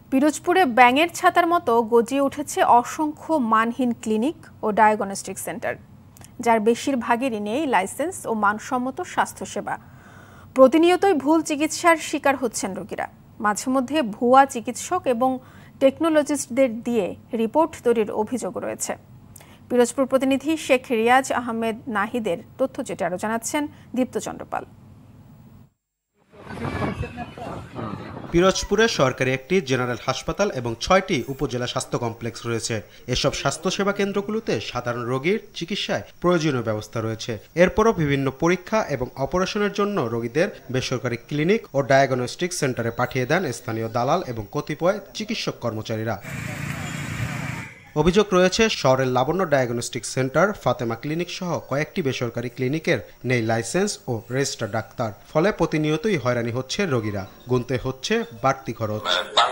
পিরোজপুরে ব্যাঙের ছাতার মতো গজিয়ে উঠেছে অসংখ্য মানহীন ক্লিনিক ও ডায়াগনস্টিক সেন্টার, যার বেশিরভাগেরই নেই লাইসেন্স ও মানসম্মত স্বাস্থ্যসেবা। প্রতিনিয়তই ভুল চিকিৎসার শিকার হচ্ছেন রোগীরা। মাঝে মধ্যে ভুয়া চিকিৎসক এবং টেকনোলজিস্টদের দিয়ে রিপোর্ট তৈরির অভিযোগ রয়েছে। পিরোজপুর প্রতিনিধি শেখ রিয়াজ আহমেদ নাহিদের তথ্যচিত্রে আরও জানাচ্ছেন দীপ্ত চন্দ্রপাল। পিরোজপুরে সরকারি একটি জেনারেল হাসপাতাল এবং ৬টি উপজেলা স্বাস্থ্য কমপ্লেক্স রয়েছে। এসব স্বাস্থ্যসেবা কেন্দ্রগুলোতে সাধারণ রোগীর চিকিৎসায় প্রয়োজনীয় ব্যবস্থা রয়েছে। এরপরও বিভিন্ন পরীক্ষা এবং অপারেশনের জন্য রোগীদের বেসরকারি ক্লিনিক ও ডায়াগনস্টিক সেন্টারে পাঠিয়ে দেন স্থানীয় দালাল এবং কতিপয় চিকিৎসক কর্মচারীরা। অভিযোগ রয়েছে শহরের Labanya diagnostic centre, Fatema clinic সহ কয়েকটি বেসরকারি ক্লিনিকের নেই লাইসেন্স ও রেজিস্টার ডাক্তার। ফলে প্রতিনিয়তই হয়রানি হচ্ছে রোগীরা, গুনতে হচ্ছে বাড়তি খরচ।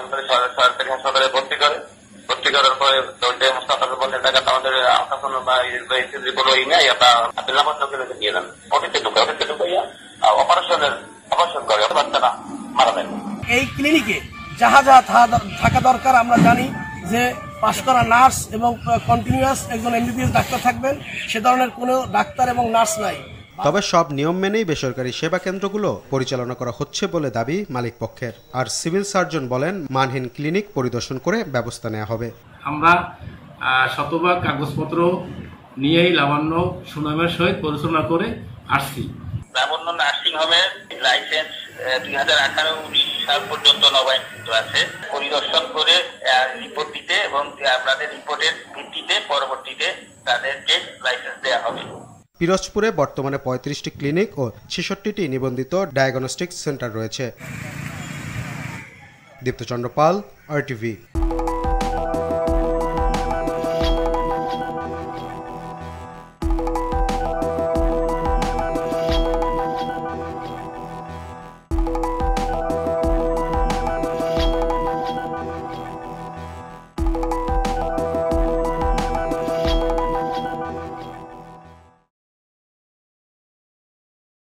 এই ক্লিনিকে যাহা থাকা দরকার আমরা জানি যে পাশ করা নার্স এবং কন্টিনিউয়াস একজন এমবিবিএস ডাক্তার থাকবেন, সে ধরনের কোনো ডাক্তার এবং নার্স নাই। তবে সব নিয়ম মেনেই বেসরকারি সেবা কেন্দ্রগুলো পরিচালনা করা হচ্ছে বলে দাবি মালিক পক্ষের। আর সিভিল সার্জন বলেন, মানহীন ক্লিনিক পরিদর্শন করে ব্যবস্থা নেওয়া হবে। আমরা শতভাগ কাগজপত্র নিয়েই লাবণ্য সুনামের সহিত পরিচালনা করে আসছি। লাবণ্য নার্সিং হোমের লাইসেন্স 2018-19 সাল পর্যন্ত নবায়িত আছে। পরিদর্শন করে রিপোর্ট দিতে এবং আপনাদের রিপোর্টের ভিত্তিতে পরবর্তীতে তাদেরকে লাইসেন্স দেওয়া হবে। পিরোজপুরে বর্তমানে 35টি ক্লিনিক ও 66টি নিবন্ধিত ডায়াগনস্টিক সেন্টার রয়েছে। দীপ্ত চন্দ্রপাল, RTV।